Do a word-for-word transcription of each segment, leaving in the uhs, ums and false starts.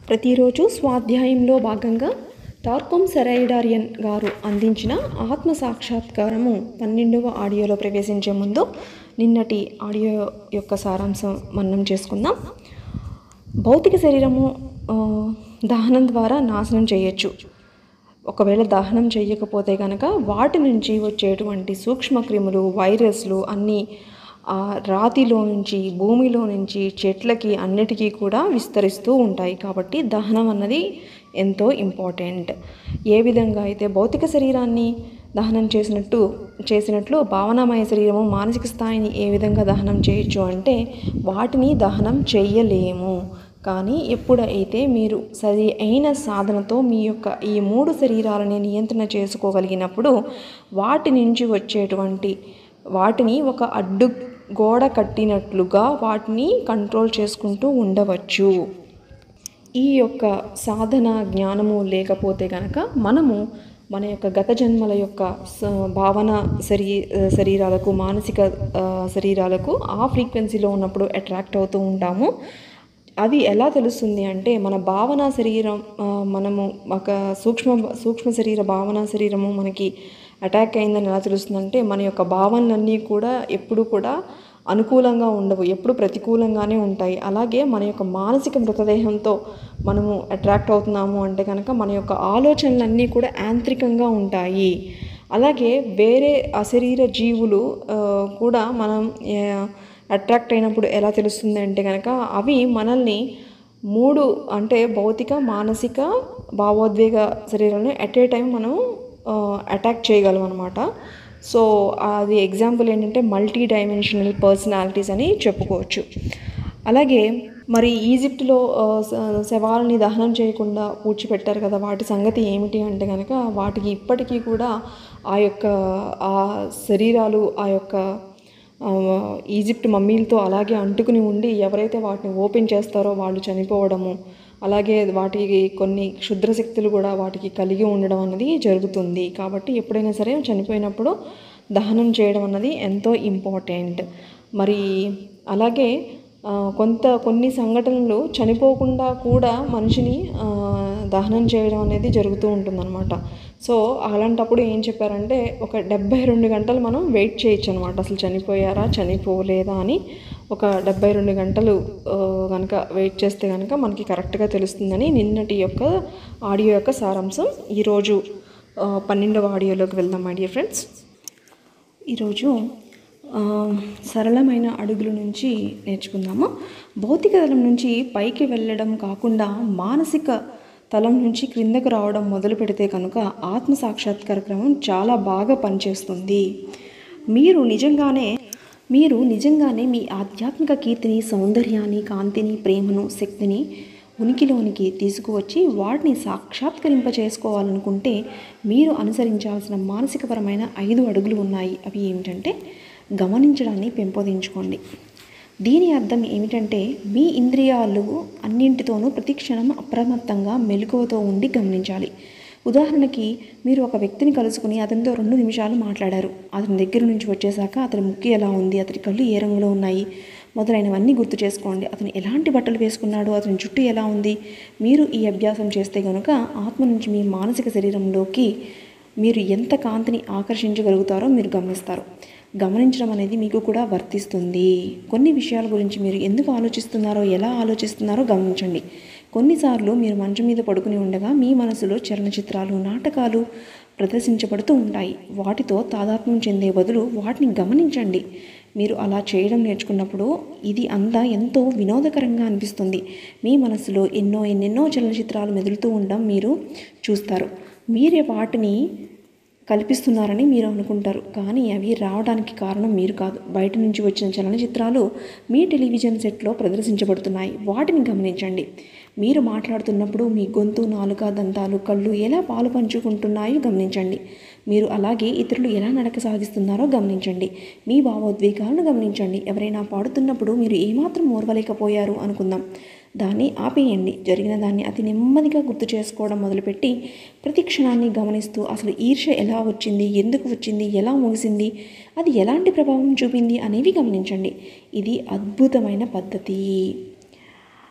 ప్రతిరోజు స్వాధ్యాయంలో భాగంగా టార్కోమ్ సెరైడారియన్ గారు అందించిన ఆత్మ సాక్షాత్కారము పన్నెండవ ఆడియోలో ప్రవేశించే ముందు నిన్నటి ఆడియో యొక్క సారాంశం మననం చేసుకుందాం. భౌతిక శరీరము దహనం ద్వారా నాశనం చేయొచ్చు. ఒకవేళ దహనం చేయకపోతే కనుక వాటి నుంచి వచ్చేటువంటి సూక్ష్మక్రిములు, వైరస్లు అన్నీ రాతిలో నుంచి, భూమిలో నుంచి, చెట్లకి అన్నిటికీ కూడా విస్తరిస్తూ ఉంటాయి. కాబట్టి దహనం అన్నది ఎంతో ఇంపార్టెంట్. ఏ విధంగా అయితే భౌతిక శరీరాన్ని దహనం చేసినట్టు చేసినట్లు భావనామయ శరీరము మానసిక స్థాయిని ఏ విధంగా దహనం చేయొచ్చు అంటే వాటిని దహనం చేయలేము. కానీ ఎప్పుడైతే మీరు సరి అయిన సాధనతో మీ యొక్క ఈ మూడు శరీరాలని నియంత్రణ చేసుకోగలిగినప్పుడు వాటి నుంచి వచ్చేటువంటి వాటిని ఒక అడ్డు గోడ కట్టినట్లుగా వాటిని కంట్రోల్ చేసుకుంటూ ఉండవచ్చు. ఈ యొక్క సాధన జ్ఞానము లేకపోతే కనుక మనము మన యొక్క గత జన్మల యొక్క భావన శరీ శరీరాలకు మానసిక శరీరాలకు ఆ ఫ్రీక్వెన్సీలో ఉన్నప్పుడు అట్రాక్ట్ అవుతూ ఉంటాము. అది ఎలా తెలుస్తుంది అంటే మన భావన శరీరం మనము ఒక సూక్ష్మ సూక్ష్మ శరీర భావన శరీరము మనకి అటాక్ అయిందని ఎలా తెలుస్తుందంటే మన యొక్క భావనలన్నీ కూడా ఎప్పుడు కూడా అనుకూలంగా ఉండవు, ఎప్పుడు ప్రతికూలంగానే ఉంటాయి. అలాగే మన యొక్క మానసిక మృతదేహంతో మనము అట్రాక్ట్ అవుతున్నాము అంటే కనుక మన యొక్క ఆలోచనలన్నీ కూడా యాంత్రికంగా ఉంటాయి. అలాగే వేరే అశరీర జీవులు కూడా మనం అట్రాక్ట్ అయినప్పుడు ఎలా తెలుస్తుంది అంటే కనుక అవి మనల్ని మూడు అంటే భౌతిక, మానసిక, భావోద్వేగ శరీరాలను ఎట్ ఏ టైం మనం అటాక్ చేయగలం అనమాట. సో అది ఎగ్జాంపుల్ ఏంటంటే మల్టీ డైమెన్షనల్ పర్సనాలిటీస్ అని చెప్పుకోవచ్చు. అలాగే మరి ఈజిప్ట్లో శవాలని దహనం చేయకుండా పూడ్చిపెట్టారు కదా, వాటి సంగతి ఏమిటి అంటే కనుక వాటికి ఇప్పటికీ కూడా ఆ యొక్క ఆ శరీరాలు ఆ యొక్క ఈజిప్ట్ మమ్మీలతో అలాగే అంటుకుని ఉండి ఎవరైతే వాటిని ఓపెన్ చేస్తారో వాళ్ళు చనిపోవడము, అలాగే వాటికి కొన్ని క్షుద్ర శక్తులు కూడా వాటికి కలిగి ఉండడం అన్నది జరుగుతుంది. కాబట్టి ఎప్పుడైనా సరే చనిపోయినప్పుడు దహనం చేయడం అన్నది ఎంతో ఇంపార్టెంట్. మరి అలాగే కొంత కొన్ని సంఘటనలు చనిపోకుండా కూడా మనిషిని దహనం చేయడం అనేది జరుగుతూ ఉంటుందన్నమాట. సో అలాంటప్పుడు ఏం చెప్పారంటే ఒక డెబ్బై రెండు గంటలు మనం వెయిట్ చేయొచ్చు అనమాట. అసలు చనిపోయారా చనిపోలేదా అని ఒక డెబ్బై రెండు గంటలు కనుక వెయిట్ చేస్తే కనుక మనకి కరెక్ట్గా తెలుస్తుందని నిన్నటి యొక్క ఆడియో యొక్క సారాంశం. ఈరోజు పన్నెండవ ఆడియోలోకి వెళ్దాం మై డియర్ ఫ్రెండ్స్. ఈరోజు సరళమైన అడుగుల నుంచి నేర్చుకుందాము. భౌతిక తలం నుంచి పైకి వెళ్ళడం కాకుండా మానసిక తలం నుంచి క్రిందకు రావడం మొదలు పెడితే కనుక ఆత్మ సాక్షాత్కార క్రమం చాలా బాగా పనిచేస్తుంది. మీరు నిజంగానే మీరు నిజంగానే మీ ఆధ్యాత్మిక కీర్తిని, సౌందర్యాన్ని, కాంతిని, ప్రేమను, శక్తిని ఉనికిలోనికి తీసుకువచ్చి వాటిని సాక్షాత్కరింప చేసుకోవాలనుకుంటే మీరు అనుసరించాల్సిన మానసికపరమైన ఐదు అడుగులు ఉన్నాయి. అవి ఏమిటంటే గమనించడాన్ని పెంపొందించుకోండి. దీని అర్థం ఏమిటంటే మీ ఇంద్రియాలు అన్నింటితోనూ ప్రతిక్షణం అప్రమత్తంగా మెలకువతో ఉండి గమనించాలి. ఉదాహరణకి మీరు ఒక వ్యక్తిని కలుసుకుని అతనితో రెండు నిమిషాలు మాట్లాడారు. అతని దగ్గర నుంచి వచ్చేసాక అతని ముక్కు ఎలా ఉంది, అతని కళ్ళు ఏ రంగులో ఉన్నాయి మొదలైనవన్నీ గుర్తు చేసుకోండి. అతను ఎలాంటి బట్టలు వేసుకున్నాడు, అతని జుట్టు ఎలా ఉంది. మీరు ఈ అభ్యాసం చేస్తే కనుక ఆత్మ నుంచి మీ మానసిక శరీరంలోకి మీరు ఎంత కాంతిని ఆకర్షించగలుగుతారో మీరు గమనిస్తారు. గమనించడం అనేది మీకు కూడా వర్తిస్తుంది. కొన్ని విషయాల గురించి మీరు ఎందుకు ఆలోచిస్తున్నారో, ఎలా ఆలోచిస్తున్నారో గమనించండి. కొన్నిసార్లు మీరు మంచం మీద పడుకుని ఉండగా మీ మనసులో చలనచిత్రాలు, నాటకాలు ప్రదర్శించబడుతూ ఉంటాయి. వాటితో తాదాత్మ్యం చెందే బదులు వాటిని గమనించండి. మీరు అలా చేయడం నేర్చుకున్నప్పుడు ఇది అంతా ఎంతో వినోదకరంగా అనిపిస్తుంది. మీ మనసులో ఎన్నో ఎన్నెన్నో చలనచిత్రాలు మెదులుతూ ఉండడం మీరు చూస్తారు. మీరే వాటిని కల్పిస్తున్నారని మీరు అనుకుంటారు, కానీ అవి రావడానికి కారణం మీరు కాదు. బయట నుంచి వచ్చిన చలనచిత్రాలు మీ టెలివిజన్ సెట్లో ప్రదర్శించబడుతున్నాయి. వాటిని గమనించండి. మీరు మాట్లాడుతున్నప్పుడు మీ గొంతు, నాలుక, దంతాలు, కళ్ళు ఎలా పాలు పంచుకుంటున్నాయో గమనించండి. మీరు అలాగే ఇతరులు ఎలా నడక సాగిస్తున్నారో గమనించండి. మీ భావోద్వేగాలను గమనించండి. ఎవరైనా పాడుతున్నప్పుడు మీరు ఏమాత్రం ఓర్వలేకపోయారు అనుకుందాం, దాన్ని ఆపేయండి. జరిగిన దాన్ని అతి నెమ్మదిగా గుర్తు చేసుకోవడం మొదలుపెట్టి ప్రతి క్షణాన్ని గమనిస్తూ అసలు ఈర్ష్య ఎలా వచ్చింది, ఎందుకు వచ్చింది, ఎలా ముగిసింది, అది ఎలాంటి ప్రభావం చూపింది అనేవి గమనించండి. ఇది అద్భుతమైన పద్ధతి.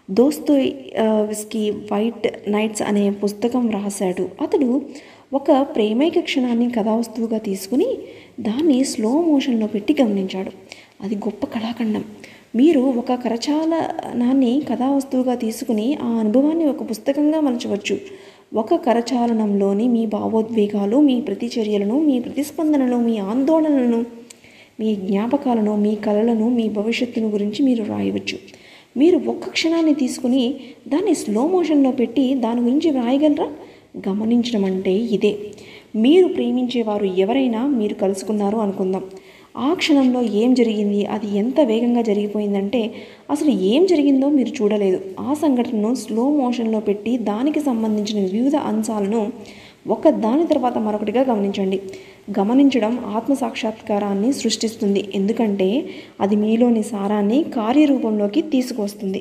దోస్తోయెవ్స్కీ వైట్ నైట్స్ అనే పుస్తకం రాశాడు. అతడు ఒక ప్రేమైక క్షణాన్ని కథావస్తువుగా తీసుకుని దాన్ని స్లో మోషన్లో పెట్టి గమనించాడు. అది గొప్ప కళాఖండం. మీరు ఒక కరచాలనాన్ని కథావస్తువుగా తీసుకుని ఆ అనుభవాన్ని ఒక పుస్తకంగా మలచవచ్చు. ఒక కరచాలనంలోని మీ భావోద్వేగాలు, మీ ప్రతిచర్యలను, మీ ప్రతిస్పందనలు, మీ ఆందోళనలను, మీ జ్ఞాపకాలను, మీ కలలను, మీ భవిష్యత్తును గురించి మీరు రాయవచ్చు. మీరు ఒక్క క్షణాన్ని తీసుకుని దాన్ని స్లో మోషన్లో పెట్టి దాని గురించి వ్రాయగలరా? గమనించడం అంటే ఇదే. మీరు ప్రేమించేవారు ఎవరైనా మీరు కలుసుకున్నారు అనుకుందాం. ఆ క్షణంలో ఏం జరిగింది, అది ఎంత వేగంగా జరిగిపోయిందంటే అసలు ఏం జరిగిందో మీరు చూడలేదు. ఆ సంఘటనను స్లో మోషన్లో పెట్టి దానికి సంబంధించిన వివిధ అంశాలను ఒక దాని తర్వాత మరొకటిగా గమనించండి. గమనించడం ఆత్మసాక్షాత్కారాన్ని సృష్టిస్తుంది, ఎందుకంటే అది మీలోని సారాన్ని కార్యరూపంలోకి తీసుకువస్తుంది.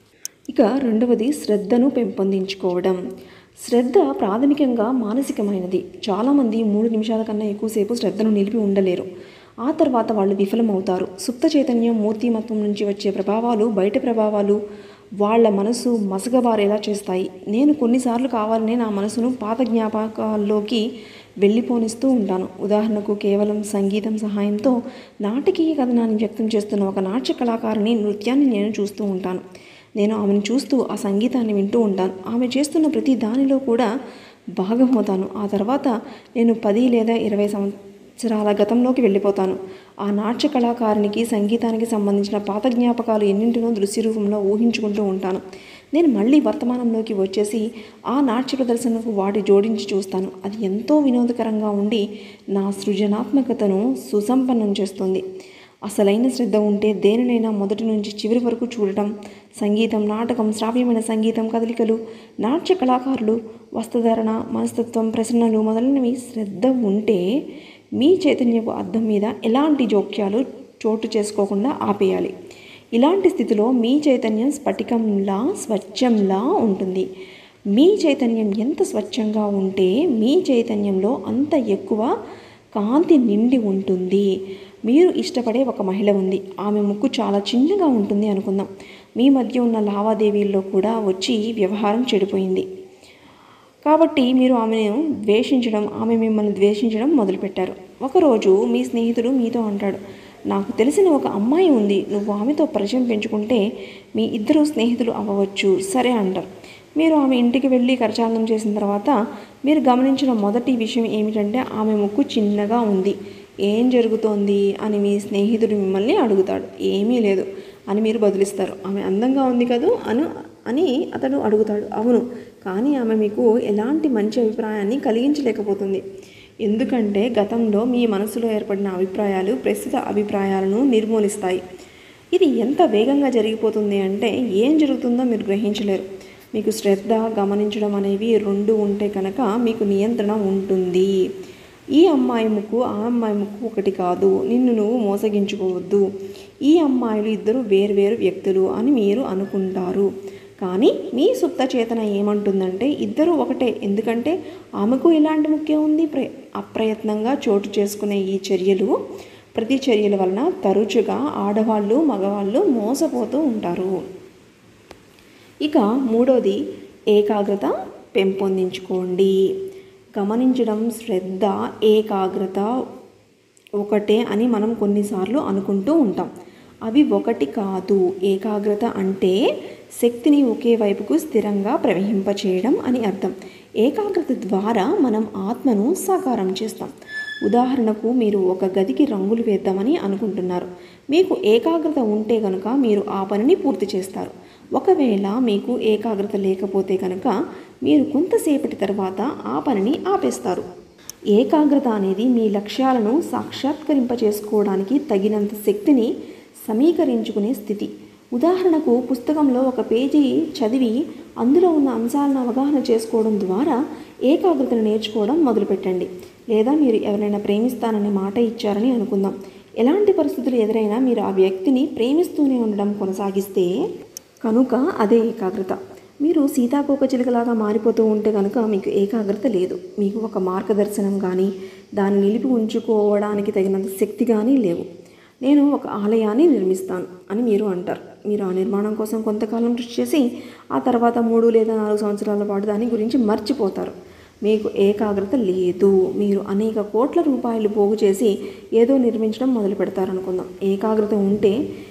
ఇక రెండవది శ్రద్ధను పెంపొందించుకోవడం. శ్రద్ధ ప్రాథమికంగా మానసికమైనది. చాలామంది మూడు నిమిషాల కన్నా ఎక్కువసేపు శ్రద్ధను నిలిపి ఉండలేరు. ఆ తర్వాత వాళ్ళు విఫలమవుతారు. సుప్త చైతన్యం, మూర్తిమత్వం నుంచి వచ్చే ప్రభావాలు, బయట ప్రభావాలు వాళ్ళ మనసు మసగబారేలా చేస్తాయి. నేను కొన్నిసార్లు కావాలనే నా మనసును పాత జ్ఞాపకాల్లోకి వెళ్ళిపోనిస్తూ ఉంటాను. ఉదాహరణకు, కేవలం సంగీతం సహాయంతో నాటకీయ కథనాన్ని వ్యక్తం చేస్తున్న ఒక నాట్య కళాకారుని నృత్యాన్ని నేను చూస్తూ ఉంటాను. నేను ఆమెను చూస్తూ ఆ సంగీతాన్ని వింటూ ఉంటాను. ఆమె చేస్తున్న ప్రతి దానిలో కూడా భాగమవుతాను. ఆ తర్వాత నేను పది లేదా ఇరవై సంవత్సరాల గతంలోకి వెళ్ళిపోతాను. ఆ నాట్య కళాకారునికి సంగీతానికి సంబంధించిన పాత జ్ఞాపకాలు ఎన్నింటినో దృశ్య రూపంలో ఊహించుకుంటూ ఉంటాను. నేను మళ్ళీ వర్తమానంలోకి వచ్చేసి ఆ నాట్య ప్రదర్శనకు వాటి జోడించి చూస్తాను. అది ఎంతో వినోదకరంగా ఉండి నా సృజనాత్మకతను సుసంపన్నం చేస్తుంది. అసలైన శ్రద్ధ ఉంటే దేనినైనా మొదటి నుంచి చివరి వరకు చూడటం, సంగీతం, నాటకం, శ్రావ్యమైన సంగీతం, కదలికలు, నాట్య కళాకారులు, వస్త్రధారణ, మనస్తత్వం, ప్రసన్నలు మొదలైనవి శ్రద్ధ ఉంటే మీ చైతన్యపు అద్దం మీద ఎలాంటి జోక్యాలు చోటు చేసుకోకుండా ఆపేయాలి. ఇలాంటి స్థితిలో మీ చైతన్యం స్ఫటికంలా స్వచ్ఛంలా ఉంటుంది. మీ చైతన్యం ఎంత స్వచ్ఛంగా ఉంటే మీ చైతన్యంలో అంత ఎక్కువ కాంతి నిండి ఉంటుంది. మీరు ఇష్టపడే ఒక మహిళ ఉంది. ఆమె ముక్కు చాలా చిన్నగా ఉంటుంది అనుకుందాం. మీ మధ్య ఉన్న లావాదేవీల్లో కూడా వచ్చి వ్యవహారం చెడిపోయింది కాబట్టి మీరు ఆమెను ద్వేషించడం, ఆమె మిమ్మల్ని ద్వేషించడం మొదలుపెట్టారు. ఒకరోజు మీ స్నేహితుడు మీతో అంటాడు, నాకు తెలిసిన ఒక అమ్మాయి ఉంది, నువ్వు ఆమెతో పరిచయం పెంచుకుంటే మీ ఇద్దరు స్నేహితులు అవ్వవచ్చు, సరే అంటారు. మీరు ఆమె ఇంటికి వెళ్ళి కరచాలనం చేసిన తర్వాత మీరు గమనించిన మొదటి విషయం ఏమిటంటే ఆమె ముక్కు చిన్నగా ఉంది. ఏం జరుగుతోంది అని మీ స్నేహితుడు మిమ్మల్ని అడుగుతాడు. ఏమీ లేదు అని మీరు బదులిస్తారు. ఆమె అందంగా ఉంది కదూ అను అని అతడు అడుగుతాడు. అవును, కానీ ఆమె మీకు ఎలాంటి మంచి అభిప్రాయాన్ని కలిగించలేకపోతుంది. ఎందుకంటే గతంలో మీ మనసులో ఏర్పడిన అభిప్రాయాలు ప్రస్తుత అభిప్రాయాలను నిర్మూలిస్తాయి. ఇది ఎంత వేగంగా జరిగిపోతుంది అంటే ఏం జరుగుతుందో మీరు గ్రహించలేరు. మీకు శ్రద్ధ, గమనించడం అనేవి రెండు ఉంటే కనుక మీకు నియంత్రణ ఉంటుంది. ఈ అమ్మాయి ముక్కు ఆ అమ్మాయి ముక్కు ఒకటి కాదు, నిన్ను నువ్వు మోసగించుకోవద్దు, ఈ అమ్మాయిలు ఇద్దరు వేర్వేరు వ్యక్తులు అని మీరు అనుకుంటారు. కానీ మీ సుప్త చేతన ఏమంటుందంటే ఇద్దరు ఒకటే, ఎందుకంటే ఆమెకు ఇలాంటి ముఖ్యం ఉంది. ప్ర అప్రయత్నంగా చోటు చేసుకునే ఈ చర్యలు, ప్రతి చర్యల వలన తరచుగా ఆడవాళ్ళు, మగవాళ్ళు మోసపోతూ ఉంటారు. ఇక మూడోది ఏకాగ్రత పెంపొందించుకోండి. గమనించడం, శ్రద్ధ, ఏకాగ్రత ఒకటే అని మనం కొన్నిసార్లు అనుకుంటూ ఉంటాం. అవి ఒకటి కాదు. ఏకాగ్రత అంటే శక్తిని ఒకే వైపుకు స్థిరంగా ప్రవహింపచేయడం అని అర్థం. ఏకాగ్రత ద్వారా మనం ఆత్మను సాకారం చేస్తాం. ఉదాహరణకు, మీరు ఒక గదికి రంగులు వేద్దామని అనుకుంటున్నారు. మీకు ఏకాగ్రత ఉంటే కనుక మీరు ఆ పనిని పూర్తి చేస్తారు. ఒకవేళ మీకు ఏకాగ్రత లేకపోతే కనుక మీరు కొంతసేపటి తర్వాత ఆ పనిని ఆపేస్తారు. ఏకాగ్రత అనేది మీ లక్ష్యాలను సాక్షాత్కరింపచేసుకోవడానికి తగినంత శక్తిని సమీకరించుకునే స్థితి. ఉదాహరణకు, పుస్తకంలో ఒక పేజీ చదివి అందులో ఉన్న అంశాలను అవగాహన చేసుకోవడం ద్వారా ఏకాగ్రతను నేర్చుకోవడం మొదలుపెట్టండి. లేదా మీరు ఎవరైనా ప్రేమిస్తానని మాట ఇచ్చారని అనుకుందాం. ఎలాంటి పరిస్థితులు ఎదురైనా మీరు ఆ వ్యక్తిని ప్రేమిస్తూనే ఉండడం కొనసాగిస్తే కనుక అదే ఏకాగ్రత. మీరు సీతాకోకచిలుకలాగా మారిపోతూ ఉంటే కనుక మీకు ఏకాగ్రత లేదు. మీకు ఒక మార్గదర్శనం కానీ దాన్ని నిలిపి ఉంచుకోవడానికి తగినంత శక్తి కానీ లేవు. నేను ఒక ఆలయాన్ని నిర్మిస్తాను అని మీరు అంటారు. మీరు ఆ నిర్మాణం కోసం కొంతకాలం కృషి చేసి ఆ తర్వాత మూడు లేదా నాలుగు సంవత్సరాల పాటు దాని గురించి మర్చిపోతారు. మీకు ఏకాగ్రత లేదు. మీరు అనేక కోట్ల రూపాయలు పోగు చేసి ఏదో నిర్మించడం మొదలు పెడతారనుకుందాం. ఏకాగ్రత ఉంటే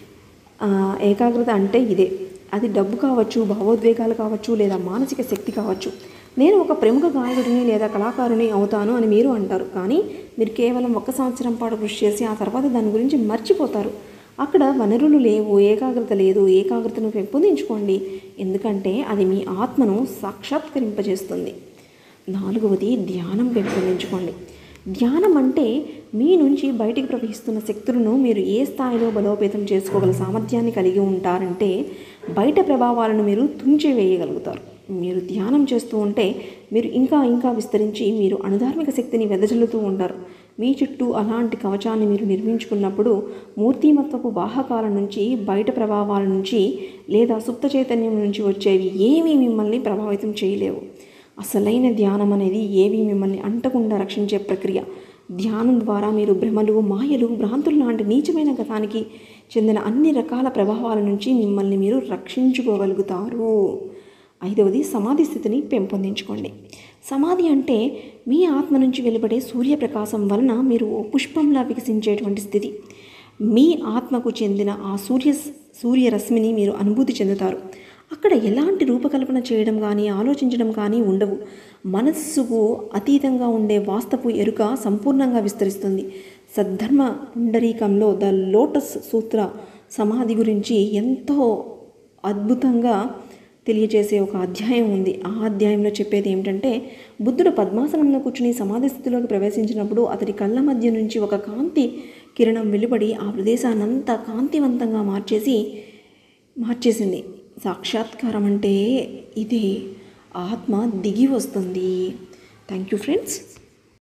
ఏకాగ్రత అంటే ఇదే. అది డబ్బు కావచ్చు, భావోద్వేగాలు కావచ్చు, లేదా మానసిక శక్తి కావచ్చు. నేను ఒక ప్రముఖ గాయకుడిని లేదా కళాకారుని అవుతాను అని మీరు అంటారు. కానీ మీరు కేవలం ఒక్క సంవత్సరం పాటు కృషి చేసి ఆ తర్వాత దాని గురించి మర్చిపోతారు. అక్కడ వనరులు లేవు, ఏకాగ్రత లేదు. ఏకాగ్రతను పెంపొందించుకోండి, ఎందుకంటే అది మీ ఆత్మను సాక్షాత్కరింపజేస్తుంది. నాలుగవది ధ్యానం పెంపొందించుకోండి. ధ్యానం అంటే మీ నుంచి బయటికి ప్రవహిస్తున్న శక్తులను మీరు ఏ స్థాయిలో బలోపేతం చేసుకోగల సామర్థ్యాన్ని కలిగి ఉంటారంటే బయట ప్రభావాలను మీరు తుంచివేయగలుగుతారు. మీరు ధ్యానం చేస్తూ ఉంటే మీరు ఇంకా ఇంకా విస్తరించి మీరు అణుధార్మిక శక్తిని వెదజల్లుతూ ఉంటారు. మీ చుట్టూ అలాంటి కవచాన్ని మీరు నిర్మించుకున్నప్పుడు మూర్తిమత్వపు వాహకాల నుంచి, బయట ప్రభావాల నుంచి లేదా సుప్త చైతన్యం నుంచి వచ్చేవి ఏమీ మిమ్మల్ని ప్రభావితం చేయలేవు. అసలైన ధ్యానం అనేది ఏవి మిమ్మల్ని అంటకుండా రక్షించే ప్రక్రియ. ధ్యానం ద్వారా మీరు భ్రమలు, మాయలు, భ్రాంతులు లాంటి నీచమైన గతానికి చెందిన అన్ని రకాల ప్రభావాల నుంచి మిమ్మల్ని మీరు రక్షించుకోగలుగుతారు. ఐదవది సమాధి స్థితిని పెంపొందించుకోండి. సమాధి అంటే మీ ఆత్మ నుంచి వెలువడే సూర్యప్రకాశం వలన మీరు ఓ పుష్పంలా వికసించేటువంటి స్థితి. మీ ఆత్మకు చెందిన ఆ సూర్య సూర్యరశ్మిని మీరు అనుభూతి చెందుతారు. అక్కడ ఎలాంటి రూపకల్పన చేయడం కానీ, ఆలోచించడం కానీ ఉండవు. మనస్సుకు అతీతంగా ఉండే వాస్తవ ఎరుక సంపూర్ణంగా విస్తరిస్తుంది. సద్ధర్మ పుండరీకంలో ద లోటస్ సూత్ర సమాధి గురించి ఎంతో అద్భుతంగా తెలియజేసే ఒక అధ్యాయం ఉంది. ఆ అధ్యాయంలో చెప్పేది ఏమిటంటే, బుద్ధుడు పద్మాసనంలో కూర్చుని సమాధి స్థితిలోకి ప్రవేశించినప్పుడు అతడి కళ్ళ మధ్య నుంచి ఒక కాంతి కిరణం వెలువడి ఆ ప్రదేశాన్నంతా కాంతివంతంగా మార్చేసి మార్చేసింది. సాక్షాత్కారం అంటే ఇదే. ఆత్మ దిగి వస్తుంది. Thank you friends.